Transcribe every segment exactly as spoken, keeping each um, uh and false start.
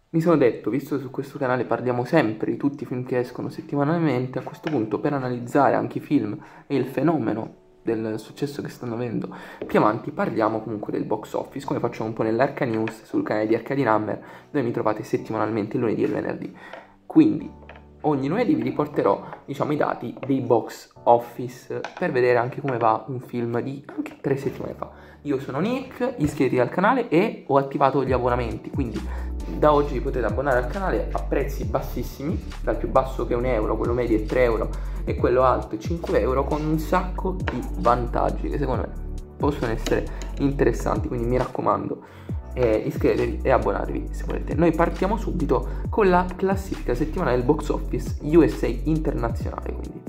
Mi sono detto, visto che su questo canale parliamo sempre di tutti i film che escono settimanalmente, a questo punto per analizzare anche i film e il fenomeno del successo che stanno avendo più avanti, parliamo comunque del box office, come facciamo un po' nell'Arca News sul canale di Arcade Number, dove mi trovate settimanalmente il lunedì e il venerdì. Quindi ogni lunedì vi riporterò, diciamo, i dati dei box office per vedere anche come va un film di anche tre settimane fa. Io sono Nick, iscrivetevi al canale e ho attivato gli abbonamenti, quindi da oggi vi potete abbonare al canale a prezzi bassissimi, dal più basso che è un euro, quello medio è tre euro e quello alto è cinque euro, con un sacco di vantaggi che secondo me possono essere interessanti, quindi mi raccomando, eh, iscrivetevi e abbonatevi se volete. Noi partiamo subito con la classifica settimanale del box office U S A internazionale, quindi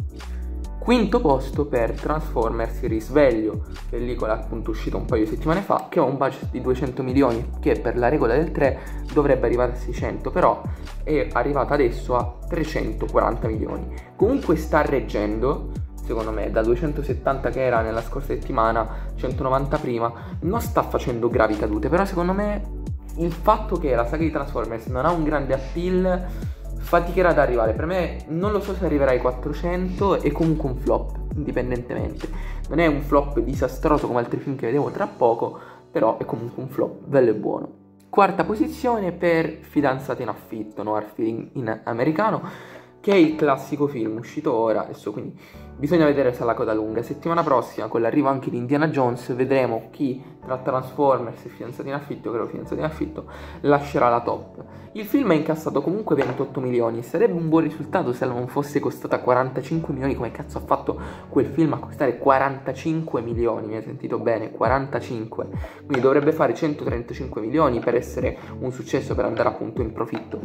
quinto posto per Transformers il risveglio, pellicola appunto uscita un paio di settimane fa, che ha un budget di duecento milioni, che per la regola del tre dovrebbe arrivare a seicento, però è arrivata adesso a trecentoquaranta milioni. Comunque sta reggendo, secondo me, da duecentosettanta che era nella scorsa settimana, centonovanta prima, non sta facendo gravi cadute, però secondo me il fatto che la saga di Transformers non ha un grande appeal faticherà ad arrivare. Per me non lo so se arriverà ai quattrocento, è comunque un flop, indipendentemente. Non è un flop disastroso come altri film che vedremo tra poco, però è comunque un flop bello e buono. Quarta posizione per Fidanzate in affitto, Noir Film in americano, che è il classico film uscito ora, adesso quindi bisogna vedere se ha la coda lunga. Settimana prossima, con l'arrivo anche di Indiana Jones, vedremo chi tra Transformers e Fidanzati in affitto, credo Fidanzati in affitto, lascerà la top. Il film ha incassato comunque ventotto milioni, sarebbe un buon risultato se non fosse costata quarantacinque milioni, come cazzo ha fatto quel film a costare quarantacinque milioni, mi hai sentito bene, quarantacinque, quindi dovrebbe fare centotrentacinque milioni per essere un successo, per andare appunto in profitto.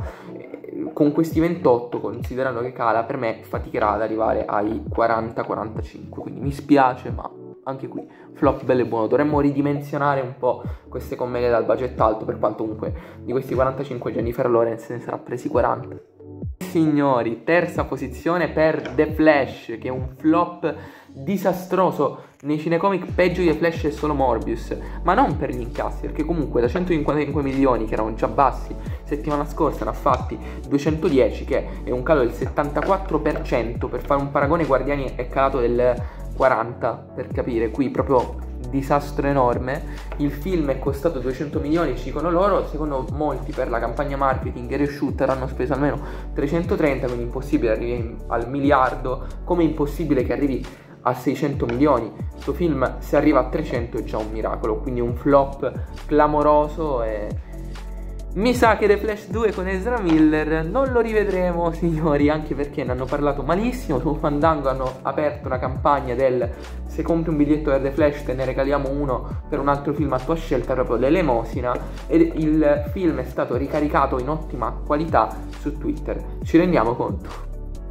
Con questi ventotto, considerando che cala, per me faticherà ad arrivare ai quaranta quarantacinque, quindi mi spiace, ma anche qui flop bello e buono. Dovremmo ridimensionare un po' queste commedie dal budget alto, per quanto comunque di questi quarantacinque Jennifer Lawrence ne sarà presi quaranta. Signori, terza posizione per The Flash, che è un flop disastroso. Nei cinecomic peggio di The Flash è solo Morbius, ma non per gli incassi, perché comunque da centocinquantacinque milioni, che erano già bassi settimana scorsa, ne ha fatti duecentodieci, che è un calo del settantaquattro per cento. Per fare un paragone, Guardiani è calato del quaranta, per capire, qui proprio disastro enorme. Il film è costato duecento milioni, ci dicono loro, secondo molti per la campagna marketing e re-shooter hanno speso almeno trecentotrenta, quindi impossibile arrivi al miliardo, come impossibile che arrivi a seicento milioni. Questo film, se arriva a trecento, è già un miracolo, quindi un flop clamoroso. E mi sa che The Flash due con Ezra Miller non lo rivedremo, signori, anche perché ne hanno parlato malissimo. Su Fandango hanno aperto una campagna del se compri un biglietto per The Flash te ne regaliamo uno per un altro film a tua scelta, proprio l'elemosina, e il film è stato ricaricato in ottima qualità su Twitter, ci rendiamo conto.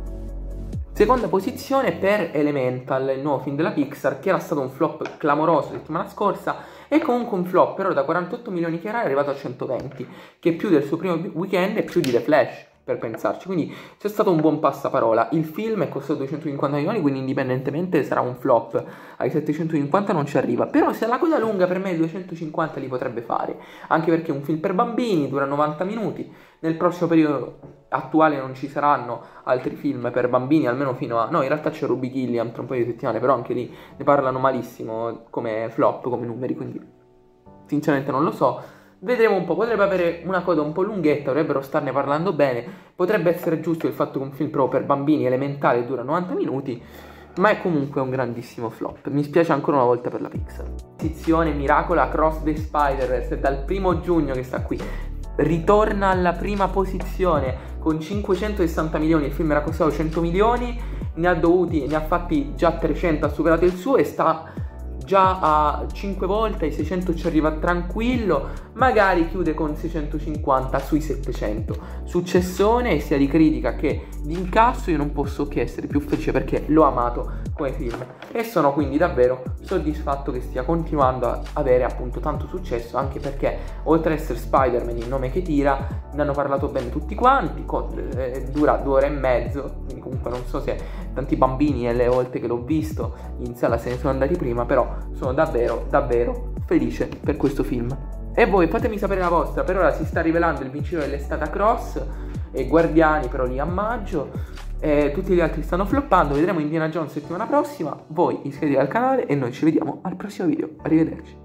Seconda posizione per Elemental, il nuovo film della Pixar, che era stato un flop clamoroso la settimana scorsa, e comunque un flop, però da quarantotto milioni che era è arrivato a centoventi, che è più del suo primo weekend e più di The Flash, per pensarci. Quindi c'è stato un buon passaparola. Il film è costato duecentocinquanta milioni, quindi indipendentemente sarà un flop, ai settecentocinquanta non ci arriva, però se ha la coda lunga per me i duecentocinquanta li potrebbe fare, anche perché è un film per bambini, dura novanta minuti. Nel prossimo periodo attuale non ci saranno altri film per bambini, almeno fino a... no, in realtà c'è Ruby Gilliam tra un paio di settimane, però anche lì ne parlano malissimo come flop, come numeri, quindi sinceramente non lo so. Vedremo un po', potrebbe avere una coda un po' lunghetta, dovrebbero starne parlando bene, potrebbe essere giusto il fatto che un film proprio per bambini elementare dura novanta minuti, ma è comunque un grandissimo flop. Mi spiace ancora una volta per la Pixar. Posizione Miracola Across the Spider-Verse, dal primo giugno che sta qui, ritorna alla prima posizione con cinquecentosessanta milioni. Il film era costato cento milioni, ne ha dovuti, ne ha fatti già trecento, ha superato il suo e sta già a cinque volte, ai seicento ci arriva tranquillo, magari chiude con seicentocinquanta sui settecento. Successone sia di critica che di incasso, io non posso che essere più felice perché l'ho amato come film e sono quindi davvero soddisfatto che stia continuando a avere appunto tanto successo, anche perché oltre ad essere Spider-Man, il nome che tira, ne hanno parlato bene tutti quanti, eh, dura due ore e mezzo, quindi comunque non so se tanti bambini e le volte che l'ho visto in sala se ne sono andati prima, però sono davvero davvero felice per questo film. E voi fatemi sapere la vostra. Per ora si sta rivelando il vincitore dell'Estate Cross e Guardiani però lì a maggio, e tutti gli altri stanno floppando. Vedremo Indiana Jones settimana prossima. Voi iscrivetevi al canale e noi ci vediamo al prossimo video. Arrivederci.